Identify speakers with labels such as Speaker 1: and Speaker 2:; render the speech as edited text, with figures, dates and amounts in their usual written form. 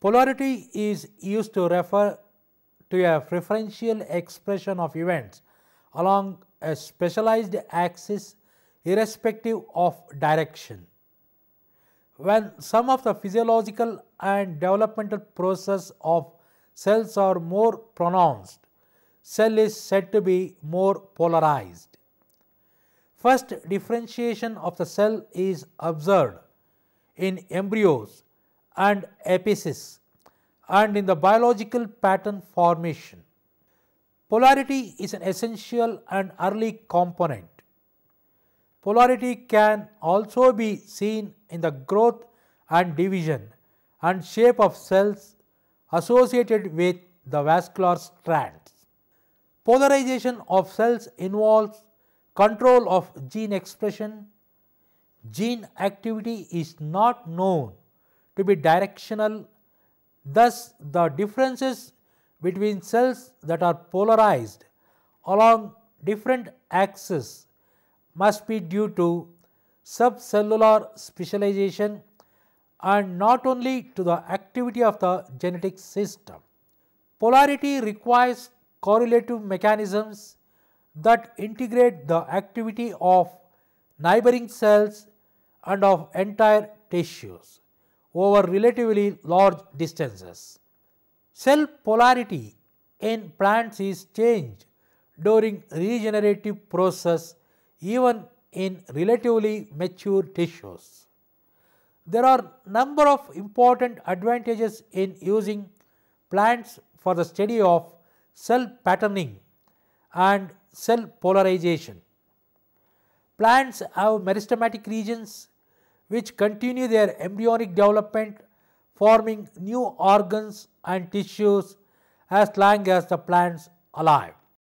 Speaker 1: Polarity is used to refer to a preferential expression of events along a specialized axis irrespective of direction. When some of the physiological and developmental processes of cells are more pronounced, cell is said to be more polarized. First differentiation of the cell is observed in embryos and apices and in the biological pattern formation. Polarity is an essential and early component. Polarity can also be seen in the growth and division and shape of cells associated with the vascular strands. Polarization of cells involves control of gene expression. Gene activity is not known to be directional, thus the differences between cells that are polarized along different axes must be due to subcellular specialization and not only to the activity of the genetic system. Polarity requires correlative mechanisms that integrate the activity of neighboring cells and of entire tissues over relatively large distances. Cell polarity in plants is changed during regenerative process even in relatively mature tissues. There are number of important advantages in using plants for the study of cell patterning and cell polarization. Plants have meristematic regions which continue their embryonic development, forming new organs and tissues as long as the plants alive.